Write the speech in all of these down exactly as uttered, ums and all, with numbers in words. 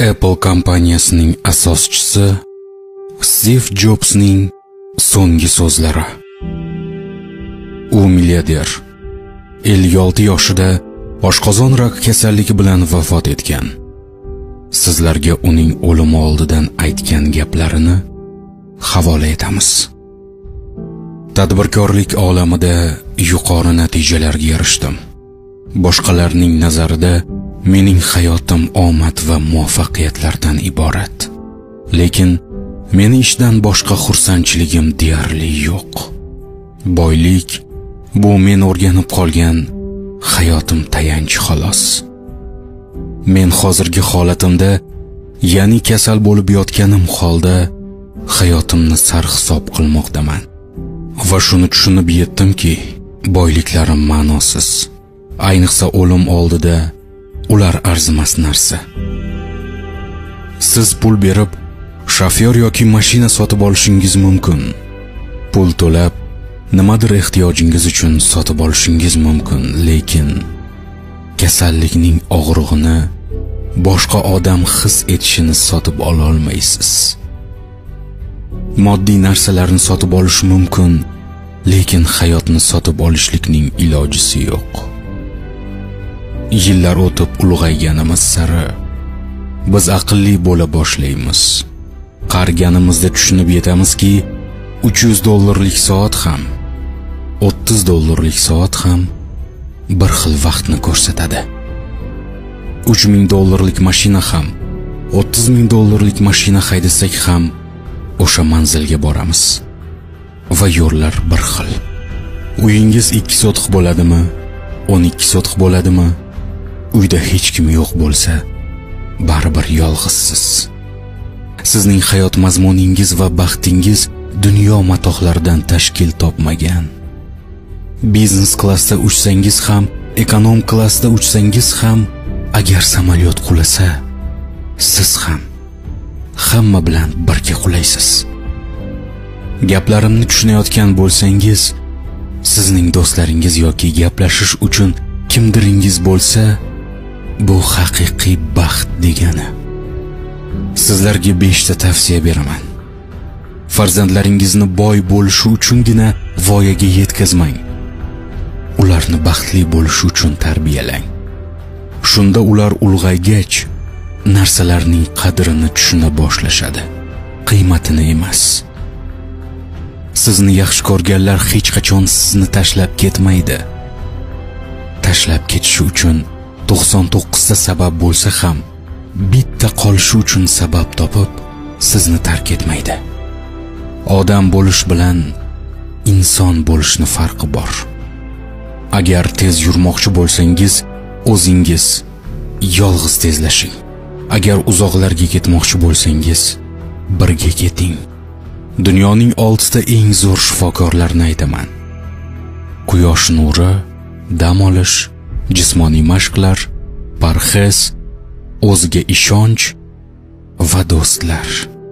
Apple kompaniyasining asoschisi Stiv Jobsning so'nggi so'zlari. U milliarder. ellik olti yoshida oshqozon raki kasalligi bilan vafot etgan. Sizlarga uning o'limi oldidan aytgan gaplarini havola etamiz. Tadbirkorlik olamida yuqori natijalarga erishdim. Boshqalarning nazarida mening hayotim omad va muvaffaqiyatlardan iborat. Lekin meni ishdan boshqa xursandchiligim deyarli yo'q. Boylik bu men o'rganib qolgan hayotim tayanch xolos. Men hozirgi holatimda, ya'ni kasal bo'lib yotganim holda hayotimni sarhisob qilmoqdaman. Va shuni tushunib yetdimki, boyliklarim ma'nosiz. Ayniqsa o'lim oldida ular arzimas narsa. Siz pul berib shofyor yoki mashina sotib olishingiz mumkin. Pul to'lab nimadir ehtiyojingiz uchun sotib olishingiz mumkin, lekin kasallikning og'rig'ini boshqa odam his etishini sotib ola olmaysiz. Moddiy narsalarni sotib olish mumkin, lekin hayotni sotib olishlikning ilojisi yo'q. Yillar o'tib ulg'ayganimiz sari biz aqlli bo'la boshlaymiz. Qariganimizda tushunib yetamizki, uch yuz dollarlik soat ham, o'ttiz dollarlik soat ham bir xil vaqtni ko'rsatadi. uch ming dollarlik mashina ham, o'ttiz ming dollarlik mashina haydasak ham o'sha manzilga boramiz. Va yo'llar bir xil. Uyingiz ikki sotix bo'ladimi, o'n ikki sotix bo'ladimi? Uyda hech kim yo'q bo'lsa, baribir yolg'izsiz. Sizning hayot mazmuningiz va baxtingiz dunyo matohlaridan tashkil topmagan. Biznes klassda uchsangiz ham, ekonom klassda uchsangiz ham, agar samolyot qulasa, siz ham hamma bilan birga qulaysiz. Gaplarimni tushunayotgan bo'lsangiz, sizning do'stlaringiz yoki gaplashish uchun kimdiringiz bo'lsa, bu haqiqiy baxt degani. Sizlarga beshta tavsiya beraman. Farzandlaringizni boy bo'lishi uchungina voyaga yetkazmang. Ularni baxtli bo'lishi uchun tarbiyalang. Shunda ular ulg'aygach, narsalarning qadrini tushuna boshlashadi, qiymatini emas. Sizni yaxshi ko'rganlar hech qachon sizni tashlab ketmaydi. Tashlab ketishi uchun to'qson to'qqiz ta sabab bo'lsa ham, bitta qolishi uchun sabab topib, sizni tark etmaydi. Odam bo'lish bilan inson bo'lishning farqi bor. Agar tez yurmoqchi bo'lsangiz, o'zingiz yolg'iz tezlashing. Agar uzoqlarga ketmoqchi bo'lsangiz, birga keting. Dunyoning oltita eng zo'r shifokorlarini aytaman. Quyosh nuri, dam olish, jismoniy mashqlar, parhez, o'ziga ishonch va do'stlar.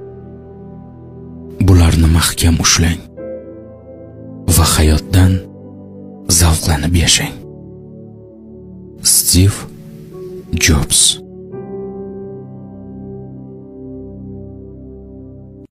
Bularni mahkam ushlang va hayotdan zavqlanib yashang. Stiv Jobs.